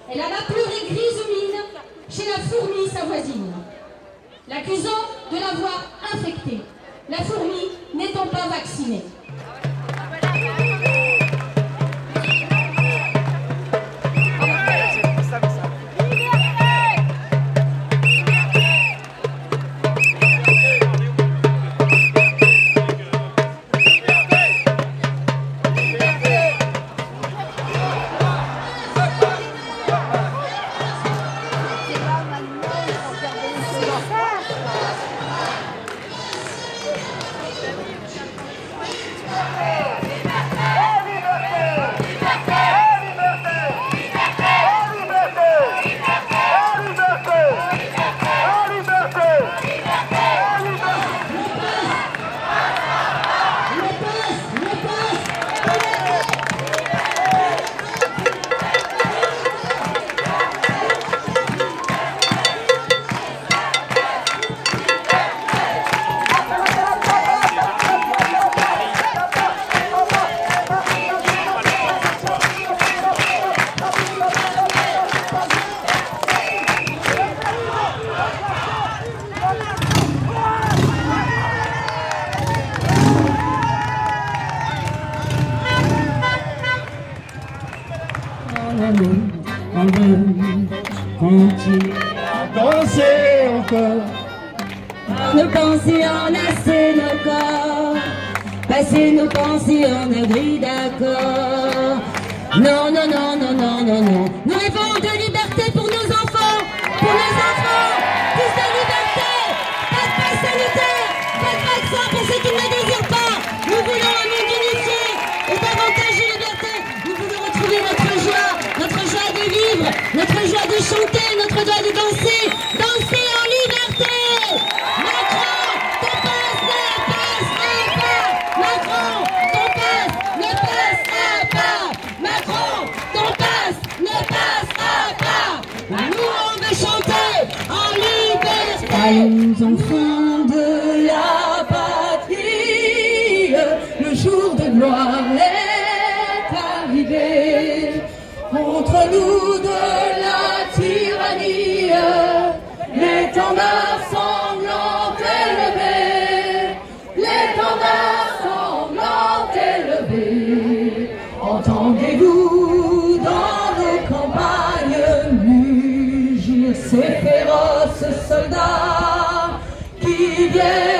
et la vapeur est grise mine chez la fourmi sa voisine, l'accusant de l'avoir infectée, la fourmi n'étant pas vaccinée. On veut continuer à danser encore, Par nos pensées enlacer nos corps, passer nos pensées en abri d'accord. Non, non, non, non, non, non, non. Nous rêvons de liberté pour nos enfants, pour nos enfants. Plus de liberté, pas de passe sanitaire, pas de vaccin pour ceux qui ne le désirent pas. Nous voulons un monde unifié et davantage de liberté. Nous voulons retrouver notre joie de vivre, notre joie de chanter, notre joie de danser, danser en liberté. Macron, ton passe ne passera pas. Macron, ton passe ne passera pas. Macron, ton passe ne passera pas. Nous on veut chanter en liberté. Allons enfants de la patrie, le jour de gloire est arrivé. Contre nous de la tyrannie, l'étendard sanglant élevé, l'étendard sanglant élevé. Entendez-vous dans nos campagnes mugir ces féroces soldats qui viennent